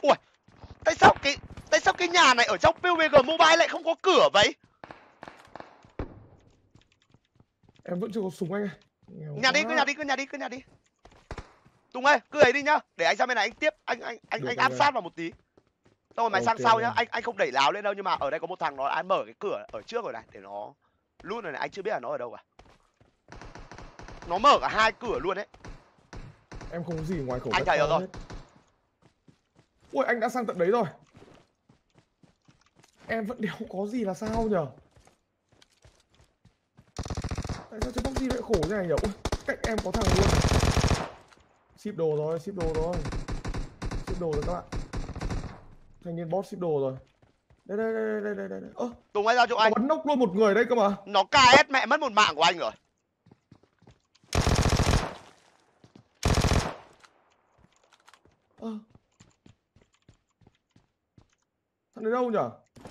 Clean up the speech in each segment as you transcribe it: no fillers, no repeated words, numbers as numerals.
Ui, tại sao cái nhà này ở trong PUBG Mobile lại không có cửa vậy? Em vẫn chưa có súng anh ơi. Nhà đi, cứ nhà đi. Tùng ơi, cứ ấy đi nhá, để anh sang bên này anh tiếp, anh áp sát vào một tí. Xong rồi mày sang sau nhá, anh không đẩy láo lên đâu, nhưng mà ở đây có một thằng nó đã mở cái cửa ở trước rồi này, để nó luôn rồi này, anh chưa biết là nó ở đâu cả. Nó mở cả 2 cửa luôn đấy. Em không có gì ngoài khẩu Anh thấy rồi. Ui, anh đã sang tận đấy rồi. Em vẫn đéo có gì là sao nhở? Tại sao chơi PUBG lại khổ như này nhở? Ui, cạnh em có thằng luôn. Ship đồ rồi. Ship đồ rồi các bạn. Thanh niên bot ship đồ rồi. Đây. Ơ, Tùng ơi, ra chỗ anh. bắn nốc luôn một người đây cơ mà. Nó KS mẹ mất một mạng của anh rồi. Thằng đấy đâu nhở?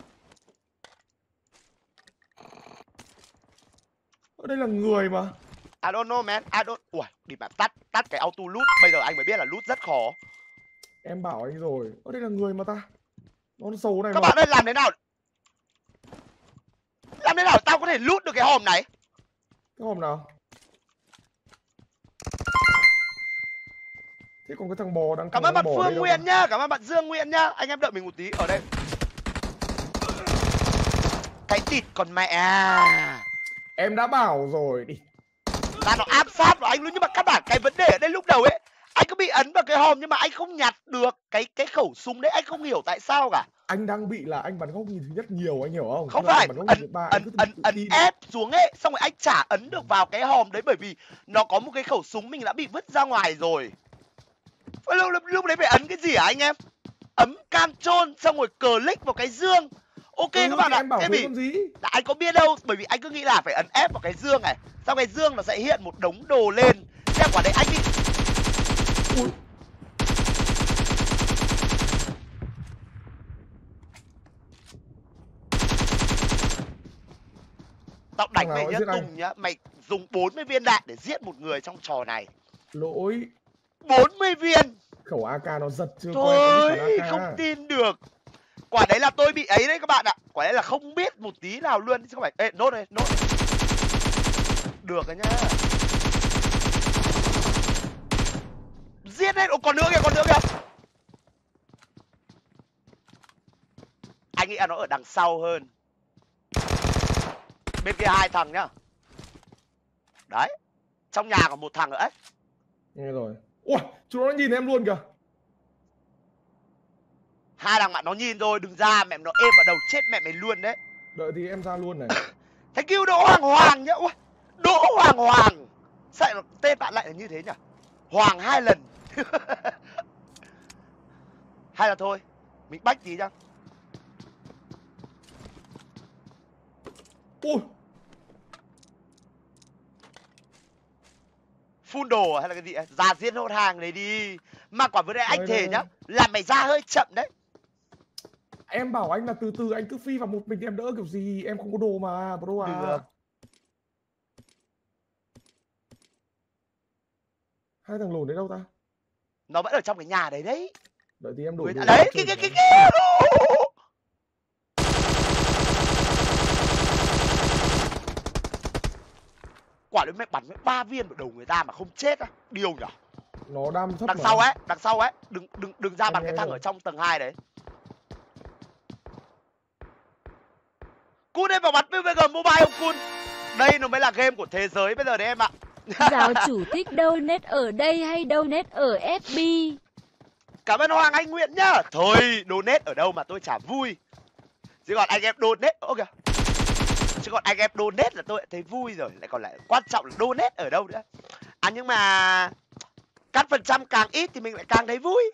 Ở đây là người mà. I don't know man, I don't. Ui, đi mà tắt cái auto loot, bây giờ anh mới biết là loot rất khó. Em bảo anh rồi, ở đây là người mà ta. Nó xấu này Các mà. bạn ơi, làm thế nào? Làm thế nào tao có thể loot được cái hòm này? Cái hòm nào? Thế còn cái thằng bò đang Cảm ơn bạn bò Phương Nguyễn nhá, cảm ơn bạn Dương Nguyễn nhá. Anh em đợi mình một tí ở đây. Cái thịt còn mẹ à. Em đã bảo rồi đi. Là nó áp sát vào anh luôn, nhưng mà các bạn cái vấn đề ở đây lúc đầu ấy, anh cứ bị ấn vào cái hòm nhưng mà anh không nhặt được cái khẩu súng đấy, anh không hiểu tại sao cả. Anh đang bị là anh bắn góc nhìn thứ nhất nhiều, anh hiểu không? Không phải ấn tin. ép xuống ấy, xong rồi anh chả ấn được vào cái hòm đấy bởi vì nó có một cái khẩu súng mình đã bị vứt ra ngoài rồi. Lúc đấy phải ấn cái gì hả anh em? Ấm Ctrl xong rồi click vào cái dương. Ok các bạn ạ. Em bảo Thế thế vì còn gì? là anh có biết đâu, bởi vì anh cứ nghĩ là phải ấn F vào cái dương này, sau cái dương nó sẽ hiện một đống đồ lên. Thế quả đấy anh bị. Ui. Tao đánh mày nhá Tùng nhá, mày dùng 40 viên đạn để giết một người trong trò này. Lỗi. 40 viên. Khẩu AK nó giật chưa? Thôi không tin được. Quả đấy là tôi bị ấy đấy các bạn ạ. Quả đấy là không biết một tí nào luôn chứ không phải. Ê, nốt này. Được rồi nhá. Giết hết. Ồ, còn nữa kìa. Anh nghĩ là nó ở đằng sau hơn. Bên kia 2 thằng nhá. Đấy. Trong nhà còn 1 thằng nữa ấy. Nghe rồi. Ui, chúng nó nhìn em luôn kìa. 2 thằng bạn nó nhìn rồi, đừng ra mẹ nó êm vào đầu chết mẹ mày luôn đấy. Đợi thì em ra luôn này. Thank you Đỗ Hoàng nhá. Ui, Đỗ Hoàng. Sao tên bạn lại là như thế nhỉ? Hoàng 2 lần. Hay là thôi, mình bách tí nhá. Ui. Phun đồ hay là cái gì ấy? Ra giết hốt hàng này đi. Mà quả vừa đây anh thề nhá, là mày ra hơi chậm đấy. Em bảo anh là từ từ, anh cứ phi vào một mình em đỡ kiểu gì, em không có đồ mà, bro à. Được. 2 thằng lùn đấy đâu ta? Nó vẫn ở trong cái nhà đấy đấy. Đợi tí em đổ đồ. Đấy, kia. Quả đấy mẹ bắn với 3 viên vào đầu người ta mà không chết á, điều nhỉ? Nó đam thấp. Đằng sau ấy, đừng ra bắn cái thằng ở trong tầng 2 đấy. Cun em vào bắn PUBG Mobile không Cun? Đây nó mới là game của thế giới bây giờ đấy em ạ. Giáo chủ thích donate ở đây hay donate ở FB? Cảm ơn Hoàng Anh Nguyễn nhá. Thôi, donate ở đâu mà tôi chả vui. Chứ còn anh em donate, chứ còn anh em donate là tôi thấy vui rồi. Lại còn lại quan trọng là donate ở đâu nữa. À nhưng mà cắt phần trăm càng ít thì mình lại càng thấy vui.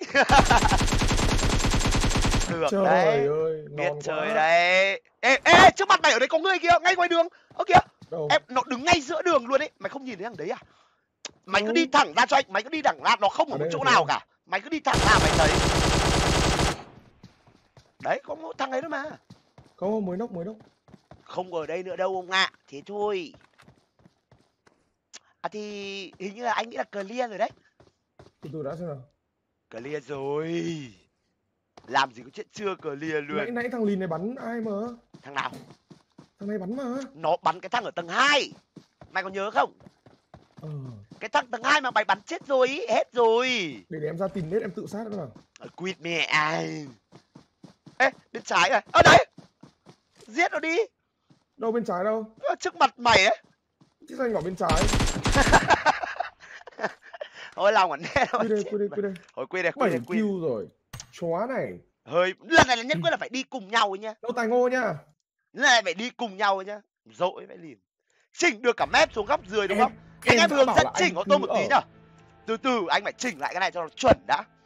Được trời đấy. Ơi, biết chơi đấy. Ê, trước mặt mày ở đây có người kìa, ngay ngoài đường. Ơ kìa. Em nó đứng ngay giữa đường luôn ấy. Mày không nhìn thấy thằng đấy à? Mày cứ đi thẳng ra cho anh, mày cứ đi thẳng ra, nó không ở một chỗ nào cả. Mày cứ đi thẳng ra mày thấy. Đấy, có một thằng ấy thôi mà. Không, mới nốc. Không ở đây nữa đâu ông ạ. Thế thôi. À thì hình như là anh nghĩ là clear rồi đấy. Từ từ đã xem nào. Clear rồi. Làm gì có chuyện chưa clear luôn. Nãy thằng lìn này bắn ai mà? Thằng nào? Thằng này bắn mà. Nó bắn cái thằng ở tầng 2. Mày còn nhớ không? Cái thằng tầng 2 mà mày bắn chết rồi ý, hết rồi. Để em ra tìm nết em tự sát nữa nào. Quýt mẹ ai. Ê, bên trái này. Ở đấy. Giết nó đi. Đâu bên trái đâu? Trước mặt mày ấy. Chiếc xanh ở bên trái. Thôi lòng còn nét thôi. Quy đây. Thôi quy đây. 7 kill rồi. Chóa này. Hơi lần này là nhất quyết là phải đi cùng nhau ấy nhá. Đâu Tài Ngô nhá. Lần này phải đi cùng nhau ấy nhá. Dội phải liền. Chỉnh được cả mép xuống góc dưới đúng không? Anh em hướng dẫn chỉnh của tôi một tí nhá. Từ từ anh phải chỉnh lại cái này cho nó chuẩn đã.